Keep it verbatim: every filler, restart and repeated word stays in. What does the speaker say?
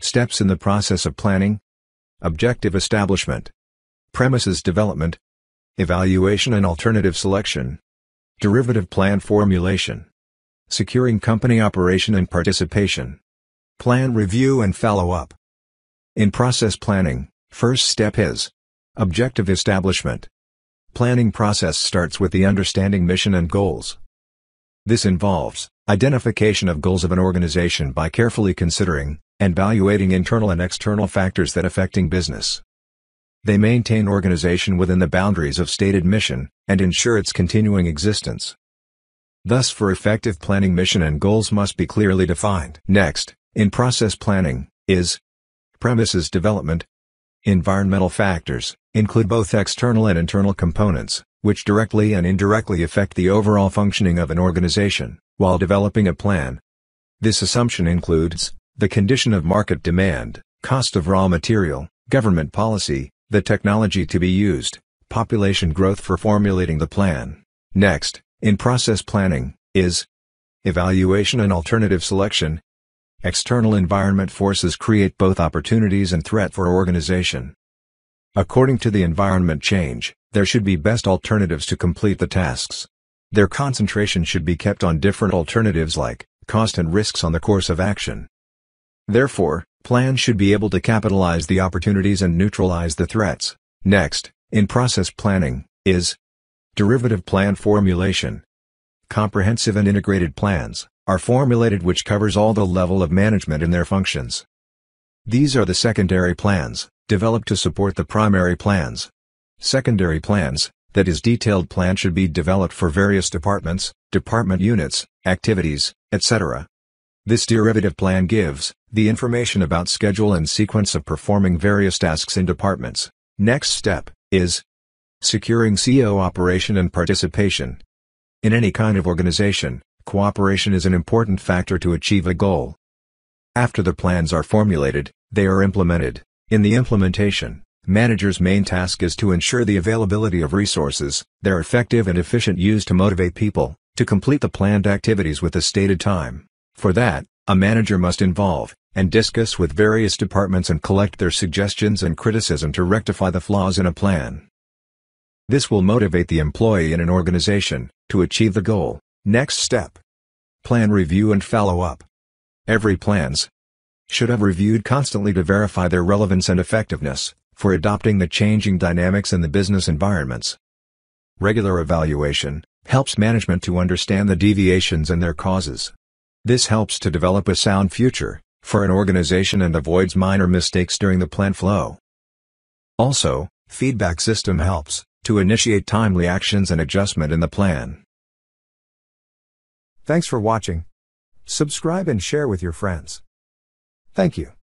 Steps in the process of planning: objective establishment, premises development, evaluation and alternative selection, derivative plan formulation, securing company operation and participation, plan review and follow-up. In process planning, first step is objective establishment. Planning process starts with the understanding mission and goals. This involves identification of goals of an organization by carefully considering and evaluating internal and external factors that affecting business. They maintain organization within the boundaries of stated mission and ensure its continuing existence. Thus, for effective planning, mission and goals must be clearly defined. Next, in process planning, is premises development. Environmental factors include both external and internal components, which directly and indirectly affect the overall functioning of an organization, while developing a plan. This assumption includes the condition of market demand, cost of raw material, government policy, the technology to be used, population growth for formulating the plan. Next, in process planning, is evaluation and alternative selection. External environment forces create both opportunities and threat for organization. According to the environment change, there should be best alternatives to complete the tasks. Their concentration should be kept on different alternatives like cost and risks on the course of action. Therefore, plans should be able to capitalize the opportunities and neutralize the threats. Next, in process planning, is derivative plan formulation. Comprehensive and integrated plans are formulated which covers all the level of management in their functions. These are the secondary plans, developed to support the primary plans. Secondary plans, that is detailed plan, should be developed for various departments, department units, activities, et cetera. This derivative plan gives the information about schedule and sequence of performing various tasks in departments. Next step is securing C O operation and participation. In any kind of organization, cooperation is an important factor to achieve a goal. After the plans are formulated, they are implemented. In the implementation, managers' main task is to ensure the availability of resources, their effective and efficient use to motivate people to complete the planned activities with the stated time. For that, a manager must involve and discuss with various departments and collect their suggestions and criticism to rectify the flaws in a plan. This will motivate the employee in an organization to achieve the goal. Next step: plan review and follow-up. Every plans should have reviewed constantly to verify their relevance and effectiveness for adopting the changing dynamics in the business environments. Regular evaluation helps management to understand the deviations and their causes. This helps to develop a sound future for an organization and avoids minor mistakes during the plan flow. Also, feedback system helps to initiate timely actions and adjustment in the plan. Thanks for watching. Subscribe and share with your friends. Thank you.